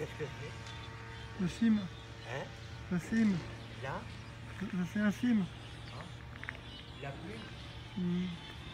qu'est-ce que c'est? Le sim. Hein? Le sim. Là? C'est un sim. Hein? La pluie? Mm.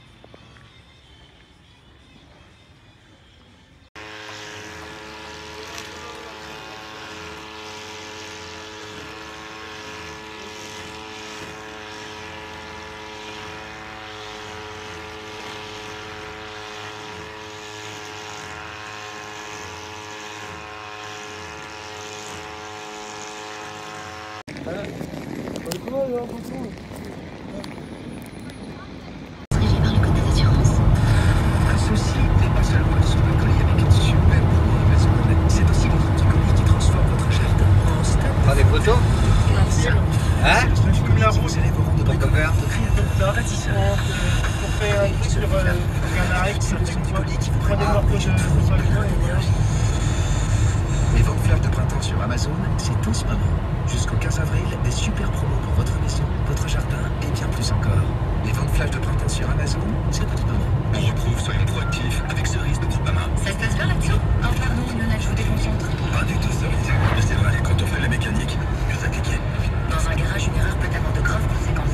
Dirigé par le code des assurances. Ceci n'est pas seulement une soupe à colis avec une super promo Amazon, c'est aussi le petit colis qui transforme votre jardin en stade. Prends des photos? Hein? Je me la roule. Vos élèves auront de Pour faire? Pour faire un truc sur un arrêt qui s'appelle quoi? Prenez le morceau de Volkswagen et voilà. Les ventes flash de printemps sur Amazon, c'est en ce moment. Jusqu'au 15 avril, des super promos pour votre maison, votre jardin et bien plus encore. Les ventes flash de printemps sur Amazon, c'est en ce moment. On retrouve Soyons proactifs avec Cerise de Groupama. Ça se passe bien là-dessous? Oh pardon, Lionel, je vous déconcentre. Pas du tout Cerise. Mais c'est vrai, quand on fait la mécanique, que ça cliqué. Dans un garage, une erreur peut avoir de graves conséquences.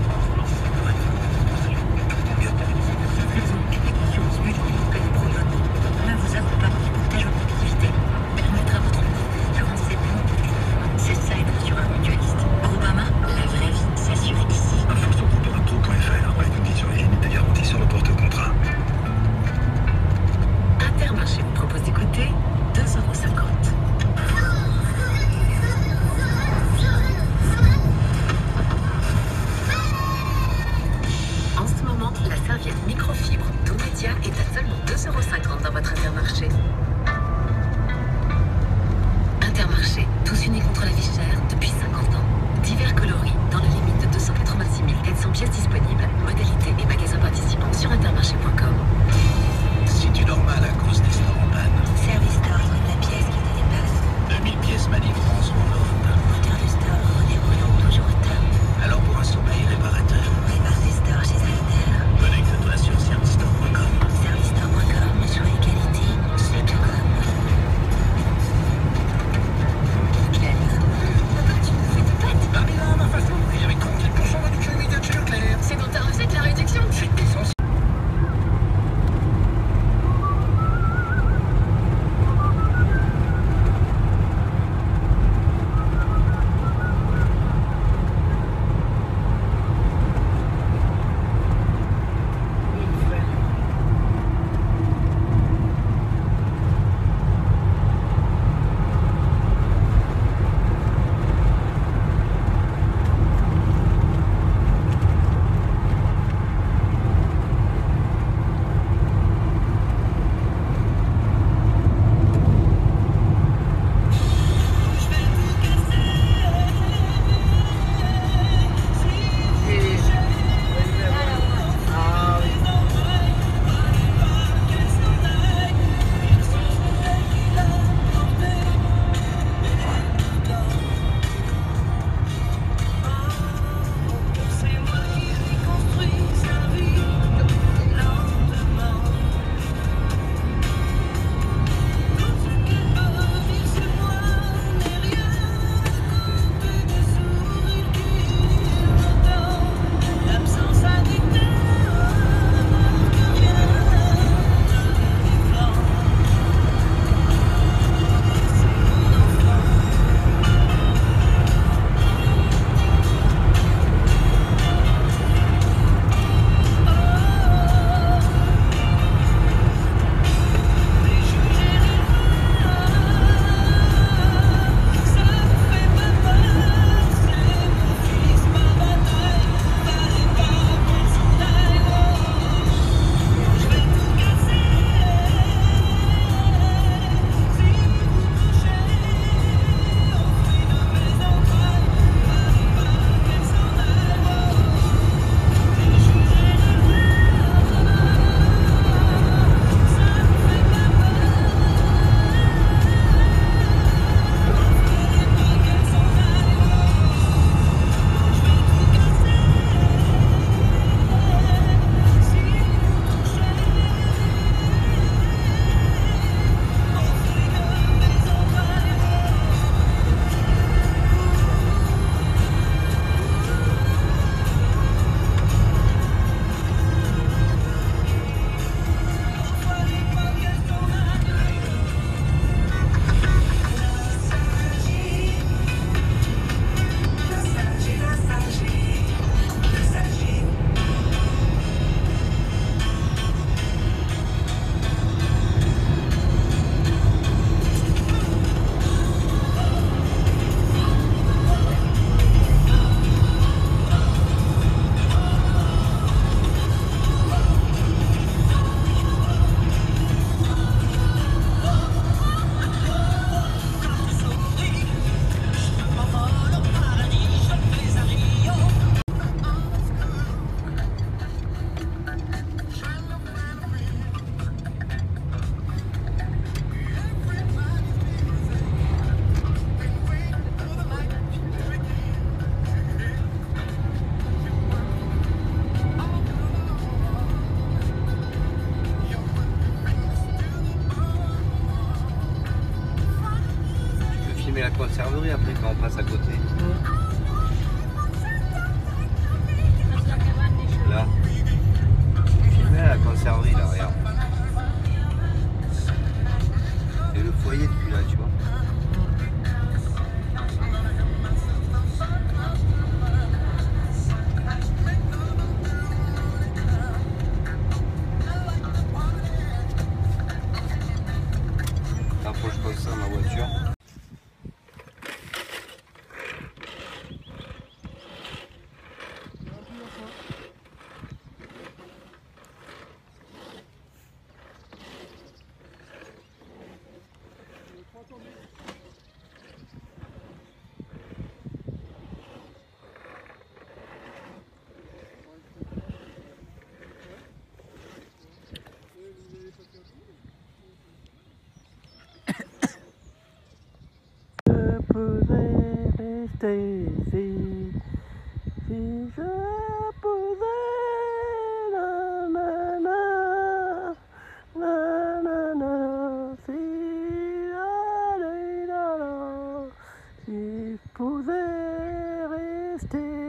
Là, vous a Groupama qui protège votre activité, permettre à votre concurrence c'est bon. C'est ça être assureur mutualiste. Groupama, la vraie vie s'assure ici. Info sur groupamapro.fr avec une guide sur les limites et garanties sur le porte-contrat. Intermarché vous propose d'écouter 2,50 €. passe à côté. Là. Filmez à la conserverie là, regarde. C'est le foyer depuis là, tu vois. Là, faut que je pose ça dans ma voiture. Je pouvais rester ici, si je pouvais, nanana, nanana, si, si je pouvais rester